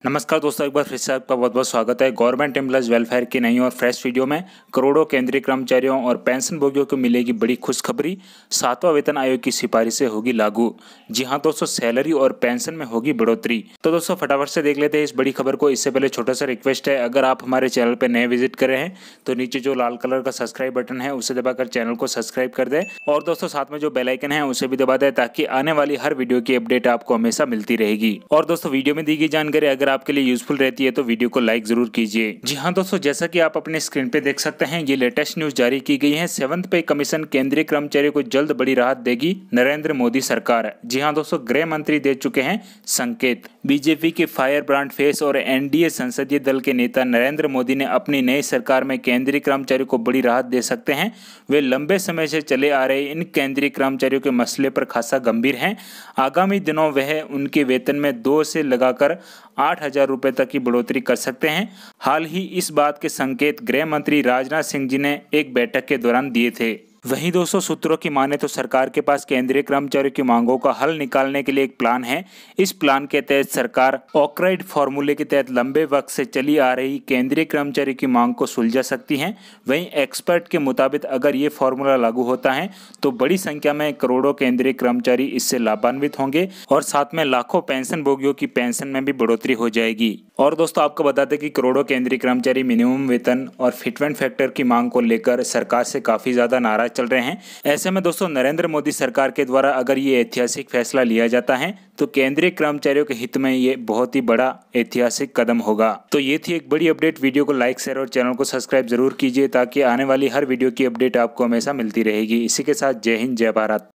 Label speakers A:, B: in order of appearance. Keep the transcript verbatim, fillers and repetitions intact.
A: नमस्कार दोस्तों, एक बार फिर से आपका बहुत बहुत स्वागत है। गवर्नमेंट एम्प्लॉयज वेलफेयर की नई और फ्रेश वीडियो में करोड़ों केंद्रीय कर्मचारियों और पेंशन भोगियों को मिलेगी बड़ी खुशखबरी। सातवां वेतन आयोग की सिफारिशें होगी लागू। जी हां दोस्तों, सैलरी और पेंशन में होगी बढ़ोतरी। तो दोस्तों फटाफट से देख लेते हैं इस बड़ी खबर को। इससे पहले छोटा सा रिक्वेस्ट है, अगर आप हमारे चैनल पर नए विजिट कर रहे हैं तो नीचे जो लाल कलर का सब्सक्राइब बटन है उसे दबाकर चैनल को सब्सक्राइब कर दें और दोस्तों साथ में जो बेल आइकन है उसे भी दबा दें ताकि आने वाली हर वीडियो की अपडेट आपको हमेशा मिलती रहेगी। और दोस्तों वीडियो में दी गई जानकारी अगर आपके लिए यूजफुल रहती है तो वीडियो को लाइक जरूर कीजिए। जी हां दोस्तों, जैसा कि आप अपने स्क्रीन पे देख सकते हैं, ये लेटेस्ट न्यूज जारी की गई है। सेवंथ पे कमीशन केंद्रीय कर्मचारियों को जल्द बड़ी राहत देगी नरेंद्र मोदी सरकार। जी हां दोस्तों, गृह मंत्री दे चुके हैं संकेत। बीजेपी के फायर ब्रांड फेस और एनडीए संसदीय दल के नेता नरेंद्र मोदी ने अपनी नई सरकार में केंद्रीय कर्मचारियों को बड़ी राहत दे सकते हैं। वे लंबे समय से चले आ रहे इन केंद्रीय कर्मचारियों के मसले पर खासा गंभीर हैं। आगामी दिनों वह उनके वेतन में दो से लगाकर आठ हजार रुपए तक की बढ़ोतरी कर सकते हैं। हाल ही इस बात के संकेत गृह मंत्री राजनाथ सिंह जी ने एक बैठक के दौरान दिए थे। वहीं दोस्तों सूत्रों की माने तो सरकार के पास केंद्रीय कर्मचारियों की मांगों का हल निकालने के लिए एक प्लान है। इस प्लान के तहत सरकार ऑक्राइड फॉर्मूले के तहत लंबे वक्त से चली आ रही केंद्रीय कर्मचारी की मांग को सुलझा सकती है। वहीं एक्सपर्ट के मुताबिक अगर ये फॉर्मूला लागू होता है तो बड़ी संख्या में करोड़ों केंद्रीय कर्मचारी इससे लाभान्वित होंगे और साथ में लाखों पेंशन भोगियों की पेंशन में भी बढ़ोतरी हो जाएगी। और दोस्तों आपको बता दें कि करोड़ों केंद्रीय कर्मचारी मिनिमम वेतन और फिटमेंट फैक्टर की मांग को लेकर सरकार से काफी ज्यादा नाराज चल रहे हैं। ऐसे में दोस्तों नरेंद्र मोदी सरकार के द्वारा अगर ये ऐतिहासिक फैसला लिया जाता है तो केंद्रीय कर्मचारियों के हित में ये बहुत ही बड़ा ऐतिहासिक कदम होगा। तो ये थी एक बड़ी अपडेट। वीडियो को लाइक शेयर और चैनल को सब्सक्राइब जरूर कीजिए ताकि आने वाली हर वीडियो की अपडेट आपको हमेशा मिलती रहेगी। इसी के साथ जय हिंद, जय भारत।